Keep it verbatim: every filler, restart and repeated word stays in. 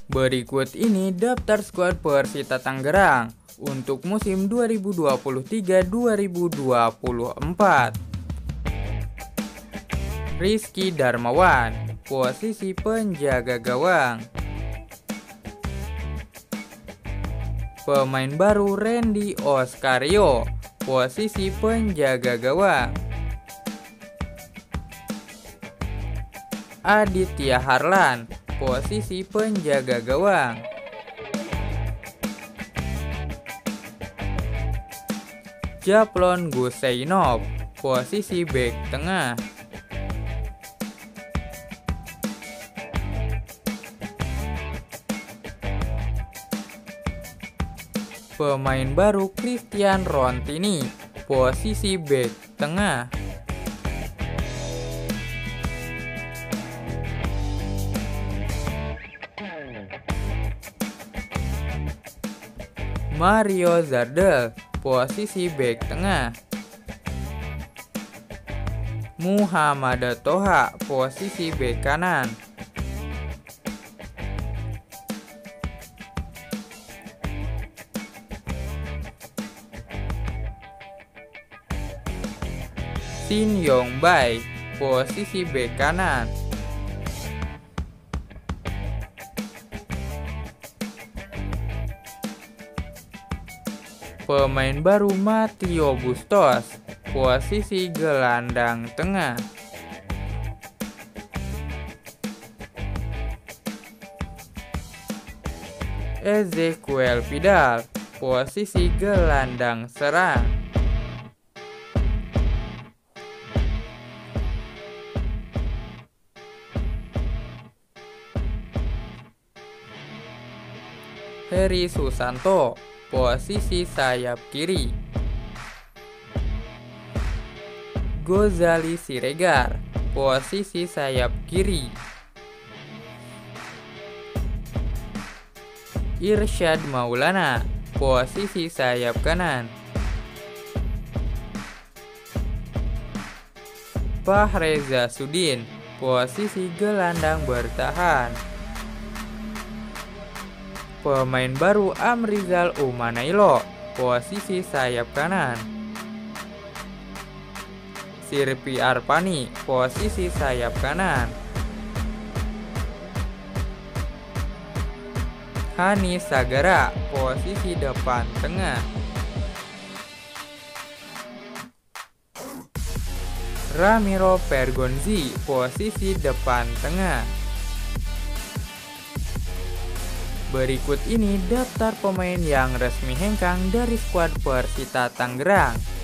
Berikut ini daftar skuad Persita Tangerang untuk musim dua ribu dua puluh tiga dua ribu dua puluh empat. Rizky Darmawan, posisi penjaga gawang. Pemain baru Randy Oscario, posisi penjaga gawang. Aditya Harlan, posisi penjaga gawang. Japlon Guseinov, posisi bek tengah. Pemain baru Christian Rontini, posisi bek tengah. Mario Zardel, posisi bek tengah. Muhammad Toha, posisi bek kanan. Shin Yong Bai, posisi bek kanan. Pemain baru Matteo Bustos, posisi gelandang tengah. Ezequiel Vidal, posisi gelandang serang. Heri Susanto, posisi sayap kiri. Gozali Siregar, posisi sayap kiri. Irsyad Maulana, posisi sayap kanan. Fahreza Sudin, posisi gelandang bertahan. Pemain baru Amrizal Umanailo, posisi sayap kanan. Sirpi Arpani, posisi sayap kanan. Hani Sagara, posisi depan tengah. Ramiro Pergonzi, posisi depan tengah. Berikut ini daftar pemain yang resmi hengkang dari skuad Persita Tangerang.